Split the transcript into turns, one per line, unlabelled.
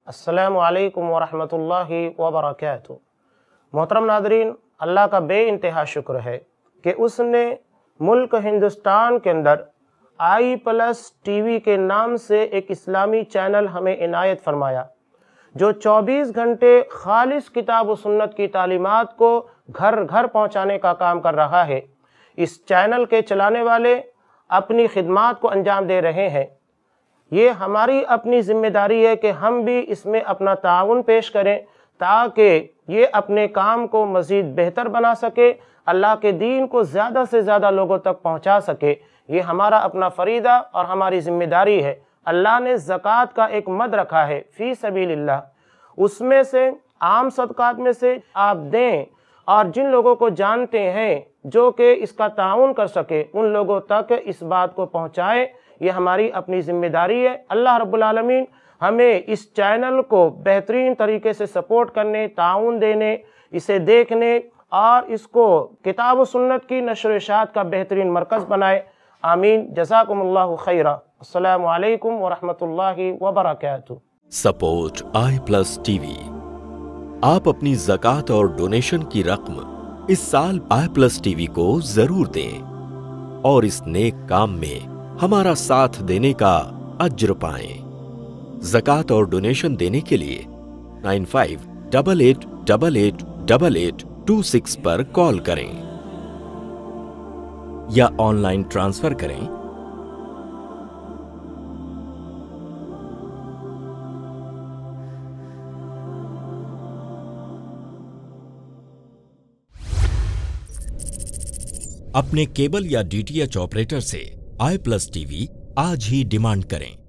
अस्सलामु अलैकुम वरहमतुल्लाहि वबरकातुहू। मोहतरम नादरीन, अल्लाह का बे इंतहा शुक्र है कि उसने मुल्क हिंदुस्तान के अंदर i+ TV के नाम से एक इस्लामी चैनल हमें इनायत फरमाया, जो 24 घंटे खालिस किताब व सुन्नत की तालीमात को घर घर पहुँचाने का काम कर रहा है। इस चैनल के चलाने वाले अपनी खिदमात को अंजाम दे रहे हैं। ये हमारी अपनी ज़िम्मेदारी है कि हम भी इसमें अपना ताउन पेश करें ताकि ये अपने काम को मज़ीद बेहतर बना सके, अल्लाह के दीन को ज़्यादा से ज़्यादा लोगों तक पहुँचा सके। ये हमारा अपना फ़रीदा और हमारी ज़िम्मेदारी है। अल्लाह ने ज़कात का एक मद रखा है फ़ी सबीलिल्लाह, उसमें से आम सदक़ात में से आप दें और जिन लोगों को जानते हैं जो कि इसका ताउन कर सके उन लोगों तक इस बात को पहुँचाएँ। ये हमारी अपनी ज़िम्मेदारी है। अल्लाह रब्बुल आलमीन हमें इस चैनल को बेहतरीन तरीके से सपोर्ट करने, ताउन देने, इसे देखने और इसको किताब व सुन्नत की नशर इशात का बेहतरीन मरकज़ बनाए। आमीन। जज़ाकुमुल्लाहु खैरा। अस्सलामु अलैकुम वरहमतुल्लाहि वबरकातुहू।
Support i+ TV। आप अपनी ज़कात और डोनेशन की रकम इस साल i+ TV को जरूर दें और इस नेक काम में हमारा साथ देने का अज्र पाएं। ज़कात और डोनेशन देने के लिए 9588888826 पर कॉल करें या ऑनलाइन ट्रांसफर करें। अपने केबल या DTH ऑपरेटर से i+ TV आज ही डिमांड करें।